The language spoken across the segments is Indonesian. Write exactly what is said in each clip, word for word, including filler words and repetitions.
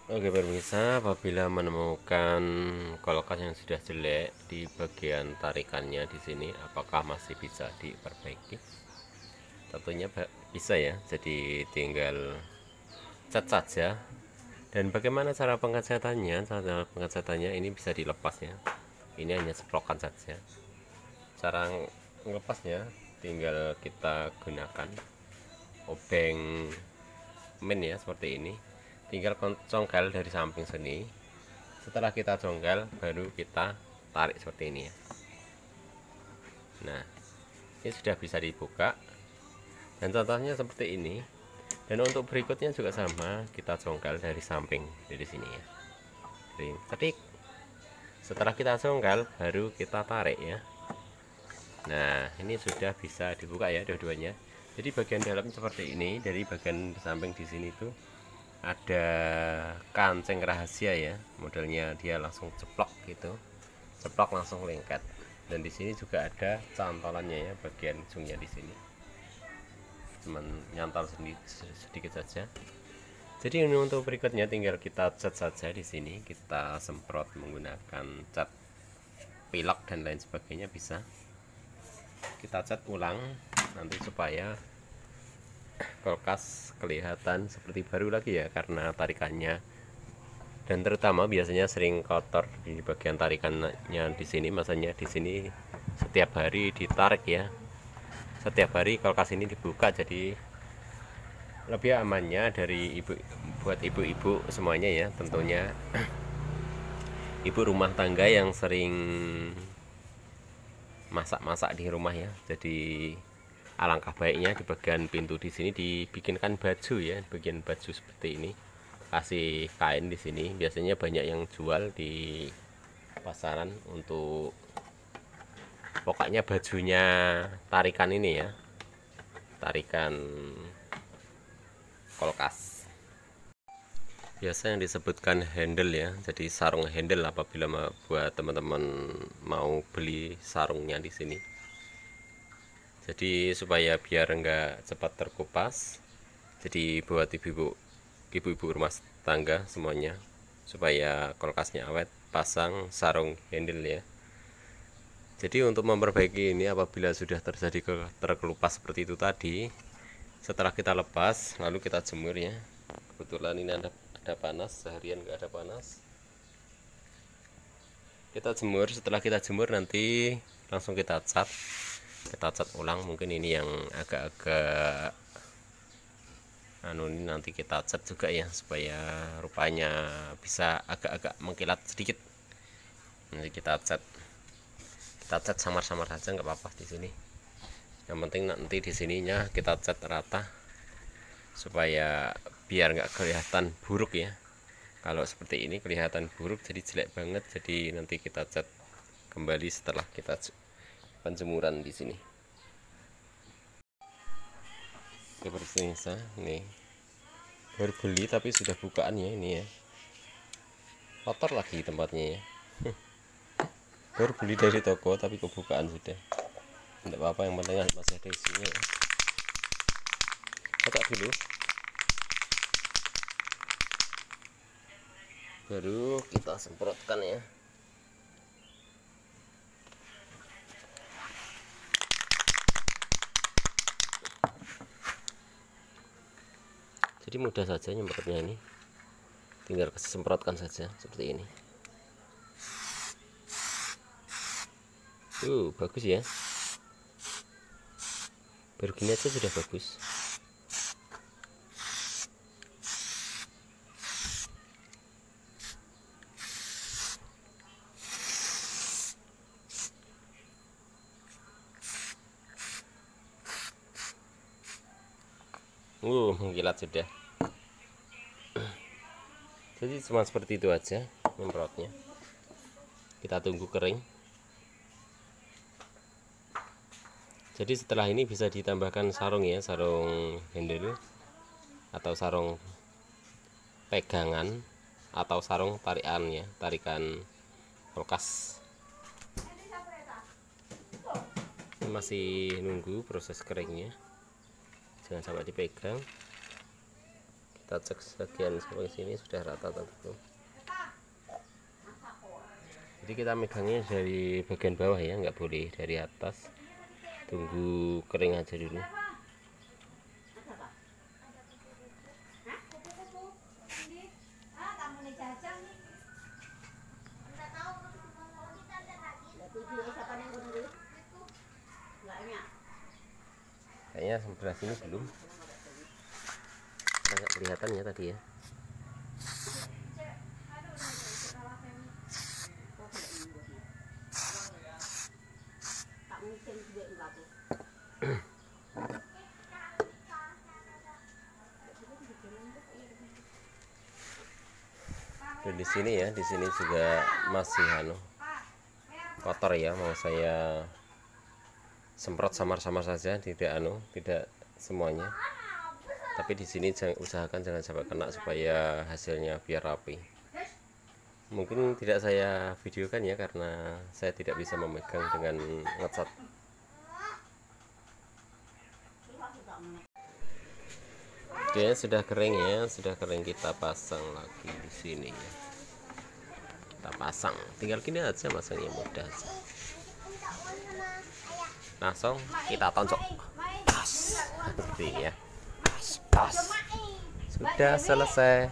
Oke pemirsa, apabila menemukan kulkas yang sudah jelek di bagian tarikannya di sini, apakah masih bisa diperbaiki? Tentunya bisa ya, jadi tinggal cat saja. Dan bagaimana cara pengecatannya? Cara pengecatannya ini bisa dilepas ya. Ini hanya ceplokan saja. Cara melepasnya tinggal kita gunakan obeng min ya, seperti ini. Tinggal congkel dari samping sini. Setelah kita congkel baru kita tarik seperti ini ya. Nah, ini sudah bisa dibuka dan contohnya seperti ini. Dan untuk berikutnya juga sama, kita congkel dari samping dari sini ya. Ketik. Setelah kita congkel baru kita tarik ya. Nah, ini sudah bisa dibuka ya dua-duanya. Jadi bagian dalam seperti ini, dari bagian samping di sini tuh ada kancing rahasia ya, modelnya dia langsung ceplok gitu, ceplok langsung lengket. Dan di sini juga ada cantolannya ya, bagian ujungnya di sini cuman nyantol sedikit saja. Jadi ini untuk berikutnya tinggal kita cat saja di sini, kita semprot menggunakan cat pilok dan lain sebagainya bisa. Kita cat ulang nanti supaya kulkas kelihatan seperti baru lagi ya, karena tarikannya dan terutama biasanya sering kotor di bagian tarikannya di sini. Masanya di sini setiap hari ditarik ya, setiap hari kulkas ini dibuka, jadi lebih amannya dari ibu buat ibu-ibu semuanya ya, tentunya ibu rumah tangga yang sering masak-masak di rumah ya. Jadi alangkah baiknya di bagian pintu di sini dibikinkan baju ya, bagian baju seperti ini, kasih kain di sini. Biasanya banyak yang jual di pasaran untuk pokoknya bajunya tarikan ini ya, tarikan kulkas. Biasa yang disebutkan handle ya, jadi sarung handle apabila buat teman-teman mau beli sarungnya di sini. Jadi supaya biar enggak cepat terkupas, jadi buat ibu-ibu ibu-ibu rumah tangga semuanya, supaya kulkasnya awet, pasang sarung handle ya. Jadi untuk memperbaiki ini, apabila sudah terjadi terkelupas seperti itu tadi, setelah kita lepas lalu kita jemur ya. Kebetulan ini ada, ada panas, seharian nggak ada panas, kita jemur. Setelah kita jemur nanti langsung kita cat, kita cat ulang. Mungkin ini yang agak-agak anu, ini nanti kita cat juga ya, supaya rupanya bisa agak-agak mengkilat sedikit. Nanti kita cat, kita cat samar-samar saja nggak apa-apa di sini. Yang penting nanti di sininya kita cat rata supaya biar nggak kelihatan buruk ya. Kalau seperti ini kelihatan buruk, jadi jelek banget. Jadi nanti kita cat kembali setelah kita penjemuran di sini. Seperti ini, baru beli tapi sudah bukaan ya ini ya, kotor lagi tempatnya ya. Baru beli dari toko tapi kebukaan sudah. Tidak apa-apa, yang penting masih ada isinya ya. Kocok dulu baru kita semprotkan ya. Jadi mudah saja nyemprotnya, ini tinggal semprotkan saja seperti ini. Tuh bagus ya, baru gini aja sudah bagus. Uh, mengkilat sudah. Jadi cuma seperti itu aja nyemprotnya. Kita tunggu kering. Jadi setelah ini bisa ditambahkan sarung ya, sarung handle atau sarung pegangan atau sarung tarikan ya, tarikan kulkas. Ini masih nunggu proses keringnya, jangan sampai dipegang. Kita cek sebagian sampai sini sudah rata atau belum. Jadi kita megangnya dari bagian bawah ya, nggak boleh dari atas. Tunggu kering aja dulu. Kayaknya sebelah sini belum. Agak kelihatan ya tadi ya. Dan di sini ya, di sini juga masih anu kotor ya, mau saya semprot samar-samar saja, tidak anu, tidak semuanya. Tapi di sini jangan, usahakan jangan sampai kena supaya hasilnya biar rapi. Mungkin tidak saya videokan ya karena saya tidak bisa memegang dengan ngecat. Oke, sudah kering ya, sudah kering, kita pasang lagi di sini ya. Kita pasang, tinggal gini aja, masangnya mudah aja. Langsung kita tonjok. Tas. Seperti ini ya. Tas. Sudah selesai.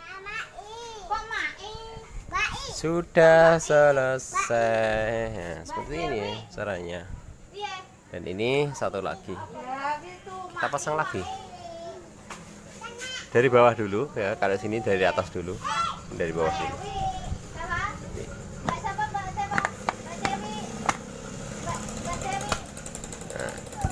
Sudah selesai. Nah, seperti ini caranya. Dan ini satu lagi. Kita pasang lagi. Dari bawah dulu ya, kalau sini dari atas dulu, dari bawah dulu. Nah.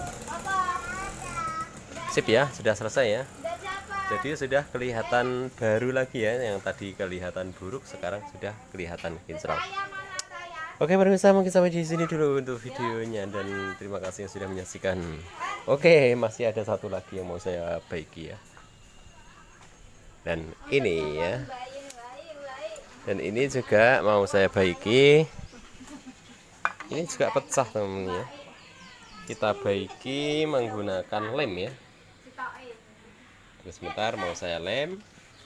Sip ya, sudah selesai ya. Jadi sudah kelihatan baru lagi ya, yang tadi kelihatan buruk sekarang sudah kelihatan kinclong. Oke pemirsa, mungkin sampai di sini dulu untuk videonya dan terima kasih yang sudah menyaksikan. Oke, masih ada satu lagi yang mau saya baiki ya. Dan ini ya, dan ini juga mau saya baiki. Ini juga pecah teman ya, kita baiki menggunakan lem ya. Terus sebentar mau saya lem.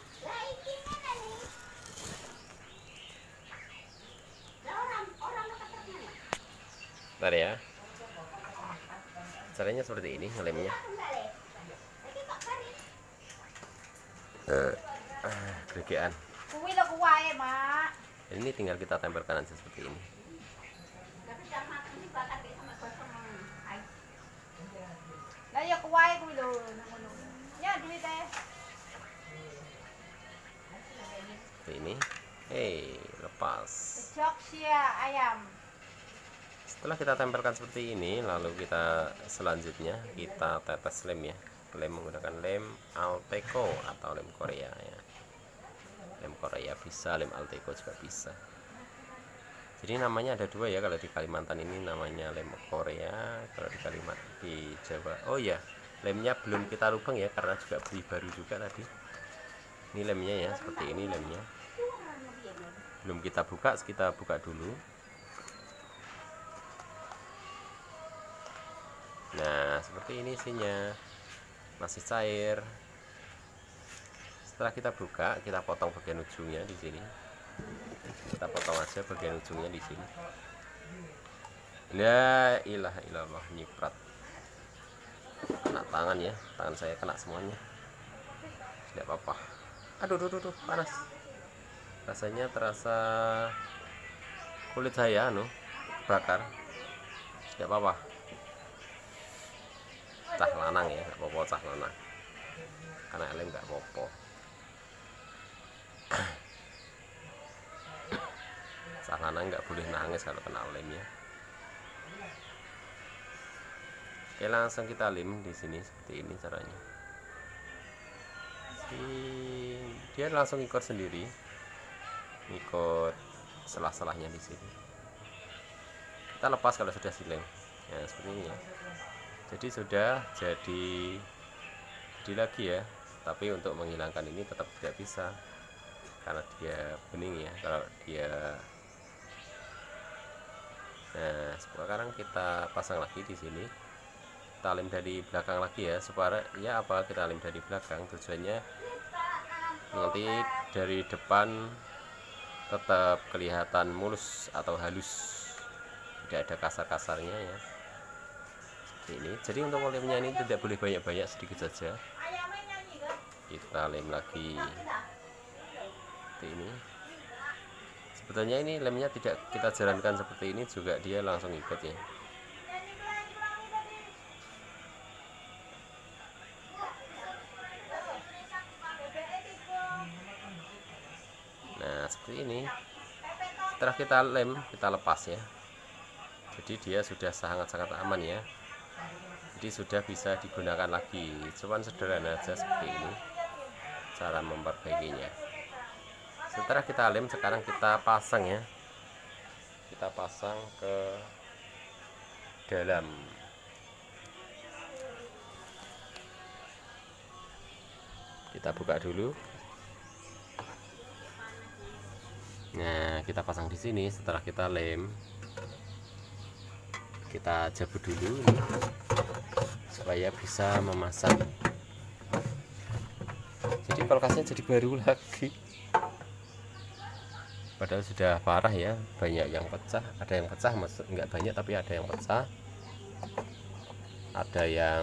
Bentar ya, caranya seperti ini ngelemnya. Ah, gregean. Ini tinggal kita tempelkan aja seperti ini. Seperti ini. Hei, lepas. Setelah kita tempelkan seperti ini, lalu kita selanjutnya kita tetes lem ya. Lem menggunakan lem Alteco atau lem Korea ya. Lem Korea bisa, lem Alteco juga bisa. Jadi namanya ada dua ya, kalau di Kalimantan ini namanya lem Korea, kalau di Kalimantan di Jawa. Oh ya, lemnya belum kita lubang ya karena juga beli baru juga tadi. Ini lemnya ya, seperti ini lemnya. Belum kita buka, kita buka dulu. Nah, seperti ini isinya. Masih cair. Setelah kita buka, kita potong bagian ujungnya di sini. Kita potong aja bagian ujungnya di sini. La ilaha illallah, nyiprat. Kena tangan ya, tangan saya kena semuanya. Tidak apa-apa. Aduh, aduh, aduh, panas. Rasanya terasa kulit saya anu bakar. Tidak apa-apa. Cah lanang ya, nggak popo cah lanang. Karena lem nggak popo. Cah lanang nggak boleh nangis kalau kena lem ya. Oke, langsung kita lem di sini seperti ini caranya. Dia langsung ikut sendiri, ikut selah-selahnya di sini. Kita lepas kalau sudah sileng. Ya seperti ini ya. Jadi sudah jadi jadi lagi ya, tapi untuk menghilangkan ini tetap tidak bisa karena dia bening ya. Kalau dia, nah sekarang kita pasang lagi di sini. Kita lem dari belakang lagi ya, supaya ya apa kita lem dari belakang tujuannya nanti dari depan tetap kelihatan mulus atau halus, tidak ada kasar-kasarnya ya, seperti ini. Jadi untuk lemnya ini tidak boleh banyak-banyak, sedikit saja. Kita lem lagi seperti ini. Sebetulnya ini lemnya tidak kita jalankan seperti ini juga dia langsung ikut ya. Nah seperti ini. Setelah kita lem, kita lepas ya. Jadi dia sudah sangat-sangat aman ya. Jadi sudah bisa digunakan lagi. Cuman sederhana aja seperti ini cara memperbaikinya. Setelah kita lem, sekarang kita pasang ya. Kita pasang ke dalam. Kita buka dulu. Nah, kita pasang di sini. Setelah kita lem, kita jabut dulu nih, supaya bisa memasang. Jadi kulkasnya jadi baru lagi. Padahal sudah parah ya, banyak yang pecah. Ada yang pecah, maksud nggak banyak tapi ada yang pecah. Ada yang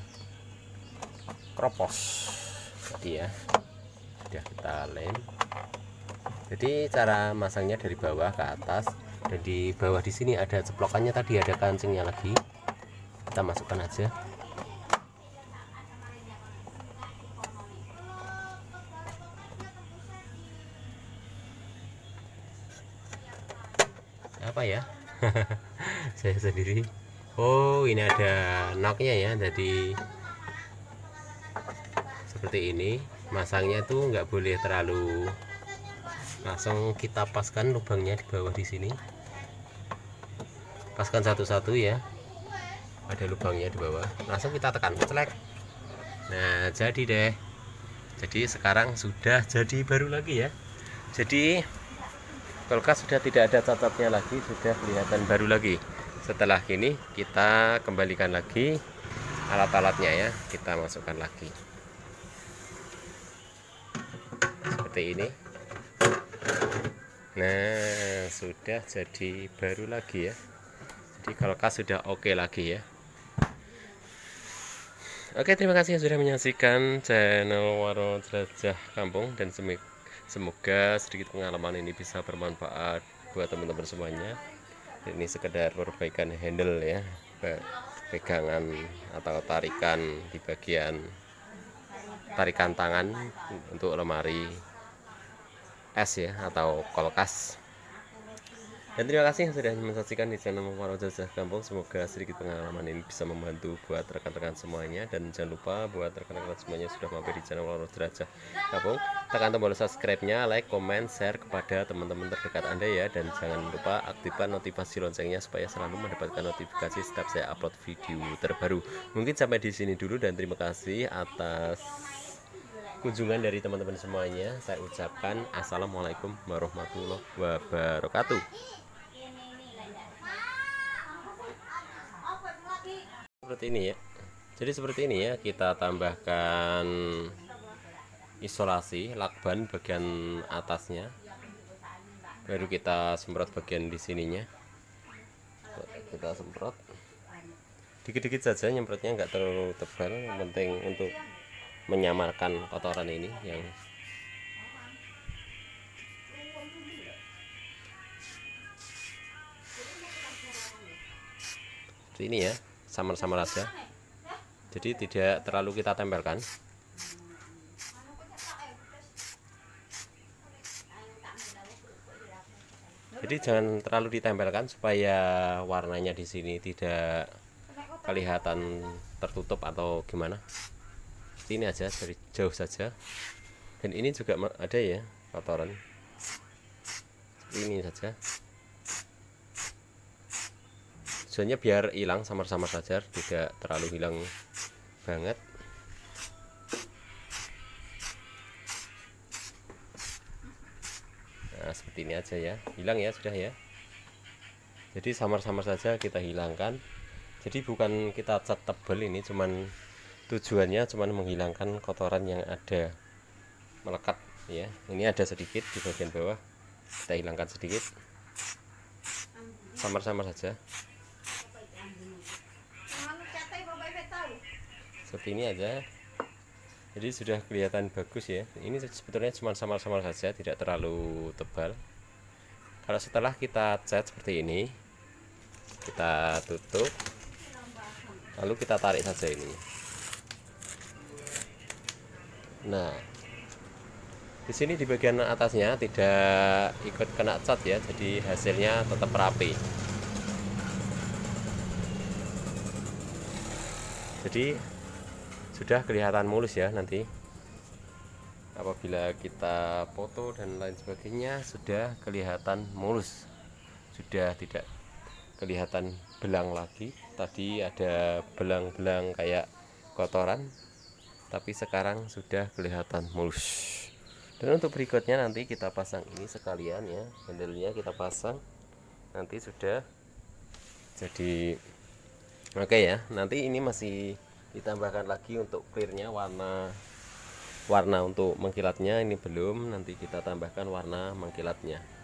kropos tadi ya. Sudah kita lem. Jadi cara masangnya dari bawah ke atas, dan di bawah di sini ada ceplokannya tadi, ada kancingnya lagi. Kita masukkan aja. Apa ya? Saya sendiri. Oh, ini ada knocknya ya. Jadi seperti ini. Masangnya tuh nggak boleh terlalu, langsung kita paskan lubangnya di bawah di sini. Paskan satu-satu ya. Ada lubangnya di bawah. Langsung kita tekan celek. Nah, jadi deh. Jadi sekarang sudah jadi baru lagi ya. Jadi kulkas sudah tidak ada cacatnya lagi, sudah kelihatan baru lagi. Setelah ini kita kembalikan lagi alat-alatnya ya, kita masukkan lagi seperti ini. Nah, sudah jadi baru lagi ya. Jadi kulkas sudah oke lagi ya. Oke, terima kasih yang sudah menyaksikan channel Waro Jelajah Kampung, dan semoga sedikit pengalaman ini bisa bermanfaat buat teman-teman semuanya. Ini sekedar perbaikan handle ya, pegangan atau tarikan di bagian tarikan tangan untuk lemari es ya, atau kulkas. Dan terima kasih yang sudah menyaksikan di channel Waro Jelajah Kampung. Semoga sedikit pengalaman ini bisa membantu buat rekan-rekan semuanya. Dan jangan lupa buat rekan-rekan semuanya sudah mampir di channel Waro Jelajah Kampung, tekan tombol subscribe-nya, like, comment, share kepada teman-teman terdekat Anda ya. Dan jangan lupa aktifkan notifikasi loncengnya supaya selalu mendapatkan notifikasi setiap saya upload video terbaru. Mungkin sampai di sini dulu, dan terima kasih atas kunjungan dari teman-teman semuanya. Saya ucapkan assalamualaikum warahmatullahi wabarakatuh. Seperti ini ya. Jadi seperti ini ya, kita tambahkan isolasi lakban bagian atasnya, baru kita semprot bagian di sininya. Kita semprot dikit-dikit saja, nyemprotnya nggak terlalu tebal, yang penting untuk menyamarkan kotoran ini yang seperti ini ya, samar-samar aja. Jadi tidak terlalu kita tempelkan. Jadi jangan terlalu ditempelkan supaya warnanya di sini tidak kelihatan tertutup atau gimana. Ini aja dari jauh saja. Dan ini juga ada ya kotoran. Seperti ini saja. Tujuannya biar hilang samar-samar saja, tidak terlalu hilang banget. Nah, seperti ini aja ya. Hilang ya, sudah ya. Jadi samar-samar saja kita hilangkan. Jadi bukan kita cat tebal, ini cuman tujuannya cuman menghilangkan kotoran yang ada melekat Ya, ini ada sedikit di bagian bawah, kita hilangkan sedikit, samar-samar saja seperti ini aja. Jadi sudah kelihatan bagus ya. Ini sebetulnya cuma samar-samar saja, tidak terlalu tebal. Kalau setelah kita cat seperti ini, kita tutup, lalu kita tarik saja ini. Nah, di sini di bagian atasnya tidak ikut kena cat ya, jadi hasilnya tetap rapi. Jadi sudah kelihatan mulus ya nanti. Apabila kita foto dan lain sebagainya sudah kelihatan mulus, sudah tidak kelihatan belang lagi. Tadi ada belang-belang kayak kotoran, tapi sekarang sudah kelihatan mulus. Dan untuk berikutnya nanti kita pasang ini sekalian ya, handle-nya kita pasang, nanti sudah jadi oke ya. Nanti ini masih ditambahkan lagi untuk clearnya, warna warna untuk mengkilatnya ini belum, nanti kita tambahkan warna mengkilatnya.